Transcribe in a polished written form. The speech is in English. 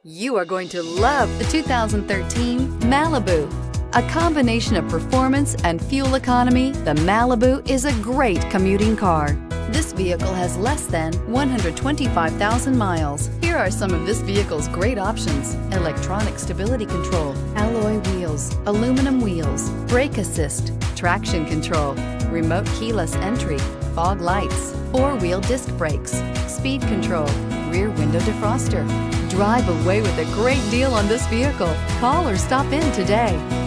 You are going to love the 2013 Malibu. A combination of performance and fuel economy, the Malibu is a great commuting car. This vehicle has less than 125,000 miles. Here are some of this vehicle's great options: electronic stability control, alloy wheels, aluminum wheels, brake assist, traction control, remote keyless entry, fog lights, four-wheel disc brakes, speed control, rear window defroster. Drive away with a great deal on this vehicle. Call or stop in today.